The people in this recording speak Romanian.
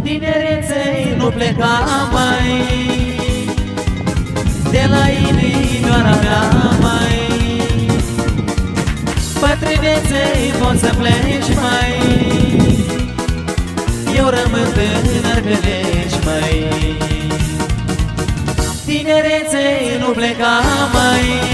tinereței nu pleca mai, de la inimioara mea mai. Bătrâneței poți să pleci mai, eu rămân tânăr că legi mai. Tinereței nu pleca mai,